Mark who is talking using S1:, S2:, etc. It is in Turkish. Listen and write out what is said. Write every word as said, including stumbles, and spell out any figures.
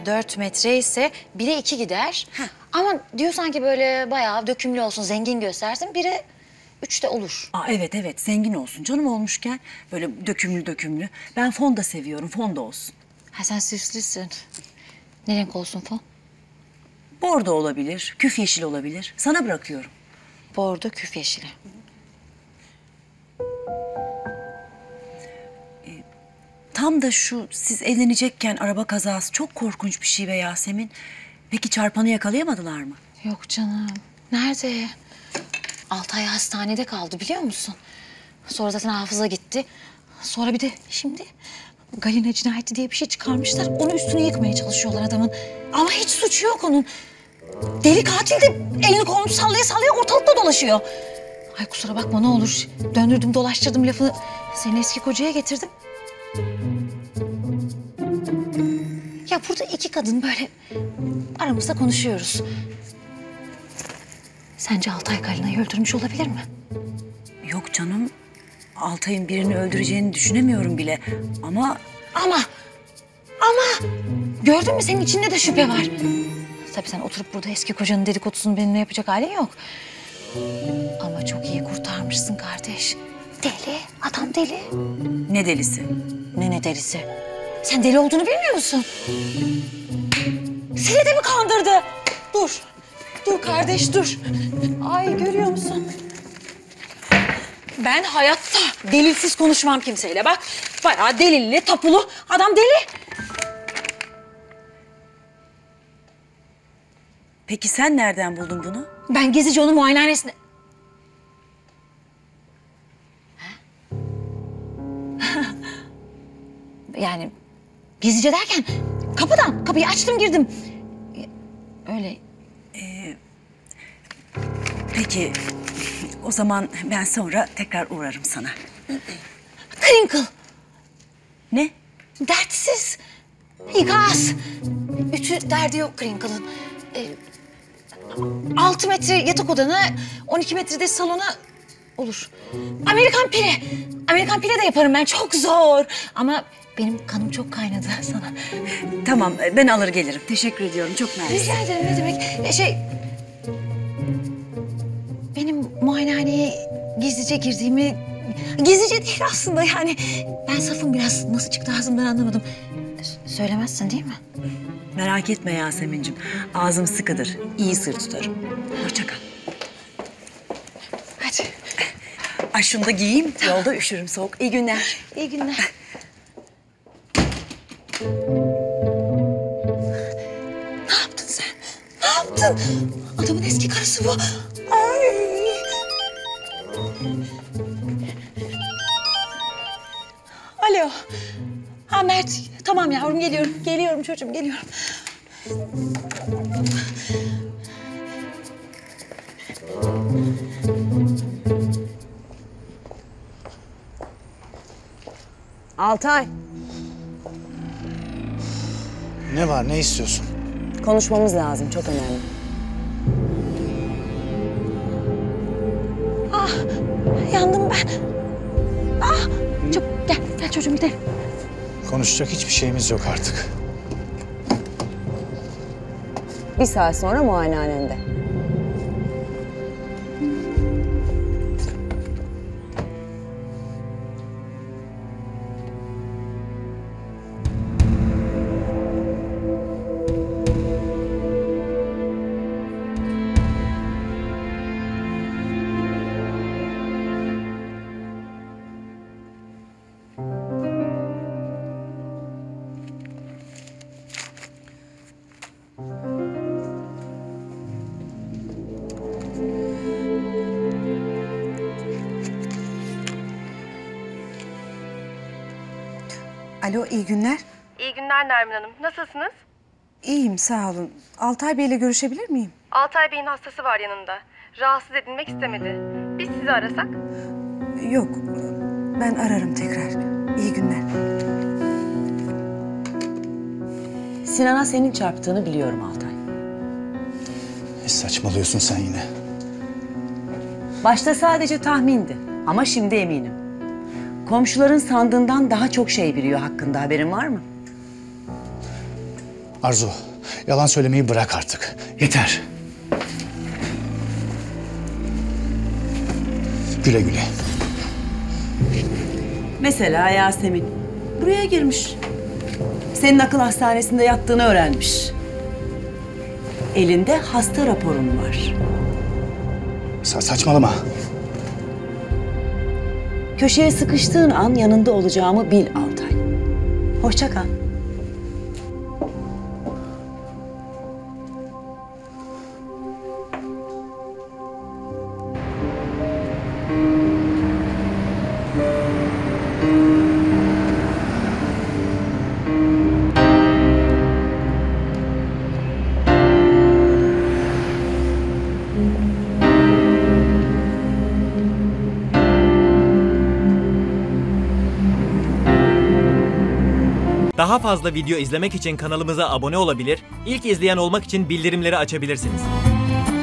S1: mesela dört metre ise bire iki gider. Heh. Ama diyor sanki böyle bayağı dökümlü olsun, zengin göstersin. Bire üç de olur.
S2: Aa, evet evet, zengin olsun canım olmuşken. Böyle dökümlü dökümlü. Ben fon da seviyorum, fon da olsun.
S1: Ha sen süslüsün. Ne renk olsun fon?
S2: Bordo olabilir, küf yeşil olabilir. Sana bırakıyorum.
S1: Bordo küf yeşili.
S2: Tam da şu siz evlenecekken araba kazası çok korkunç bir şey be Yasemin. Peki çarpanı yakalayamadılar mı?
S1: Yok canım. Nerede? Altay hastanede kaldı biliyor musun? Sonra zaten hafıza gitti. Sonra bir de şimdi Galina cinayeti diye bir şey çıkarmışlar. Onu üstüne yıkmaya çalışıyorlar adamın. Ama hiç suçu yok onun. Deli katil de elini kolunu sallaya sallaya ortalıkta dolaşıyor. Ay kusura bakma ne olur. Döndürdüm dolaştırdım lafı. Seni eski kocaya getirdim. Ya burada iki kadın böyle aramızda konuşuyoruz. Sence Altay Galina'yı öldürmüş olabilir mi?
S2: Yok canım. Altay'ın birini öldüreceğini düşünemiyorum bile. Ama...
S1: Ama, ama gördün mü senin içinde de şüphe var. Tabii sen oturup burada eski kocanın dedikodusunu benimle yapacak halin yok. Ama çok iyi kurtarmışsın kardeş. Deli, adam deli.
S2: Ne delisi?
S1: Ne ne delisi? Sen deli olduğunu bilmiyor musun? Seni de mi kandırdı? Dur, dur kardeş dur. Ay görüyor musun? Ben hayatta delilsiz konuşmam kimseyle. Bak bayağı delilli, tapulu. Adam deli.
S2: Peki sen nereden buldun bunu?
S1: Ben gezici onun muayenehanesine... Yani gezici derken kapıdan, kapıyı açtım girdim. Öyle.
S2: Ee, peki o zaman ben sonra tekrar uğrarım sana.
S1: Crinkle.
S2: Ne?
S1: Dertsiz. İkaz. Ütü derdi yok Crinkle'ın. Ee, altı metre yatak odana, on iki metrede salona olur. Amerikan pire. Amerikan pire de yaparım ben. Çok zor. Ama benim kanım çok kaynadı sana.
S2: Tamam ben alır gelirim. Teşekkür ediyorum. Çok mersi.
S1: Rica ederim ne demek. Ee, şey... Benim muayenehaneye gizlice girdiğimi... Gizlice değil aslında yani. Ben safım biraz. Nasıl çıktı ağzımdan anlamadım. S- söylemezsin değil mi?
S2: Merak etme Yasemin'cim. Ağzım sıkıdır. İyi sır tutarım. Hoşça kal.
S1: Hadi.
S2: Ay şunu da giyeyim. Yolda üşürüm soğuk. İyi günler.
S1: İyi günler. Ne yaptın sen? Ne yaptın? Adamın eski karısı bu. Ay. Alo. Ha Mert. Tamam yavrum geliyorum. Geliyorum çocuğum geliyorum.
S3: Altay,
S4: Ne var, ne istiyorsun?
S3: konuşmamız lazım. Çok önemli.
S1: Ah, yandım ben. Ah, çabuk gel, gel çocuğum gidelim.
S4: Konuşacak hiçbir şeyimiz yok artık.
S3: Bir saat sonra muayenehanende.
S5: Alo, iyi günler.
S6: İyi günler Nermin Hanım. Nasılsınız?
S5: İyiyim, sağ olun. Altay Bey'le görüşebilir miyim?
S6: Altay Bey'in hastası var yanında. Rahatsız edilmek istemedi. Biz sizi arasak?
S5: Yok, ben ararım tekrar. İyi günler.
S2: Sinan'a senin çarptığını biliyorum Altay.
S4: Ne saçmalıyorsun sen yine?
S2: Başta sadece tahmindi ama şimdi eminim. Komşuların sandığından daha çok şey biliyor hakkında, haberin var mı?
S4: Arzu, yalan söylemeyi bırak artık. Yeter. Güle güle.
S2: Mesela Yasemin buraya girmiş. Senin akıl hastanesinde yattığını öğrenmiş. Elinde hasta raporun var.
S4: Sa saçmalama.
S2: Köşeye sıkıştığın an yanında olacağımı bil Altay. Hoşça kal.
S7: Daha fazla video izlemek için kanalımıza abone olabilir, ilk izleyen olmak için bildirimleri açabilirsiniz.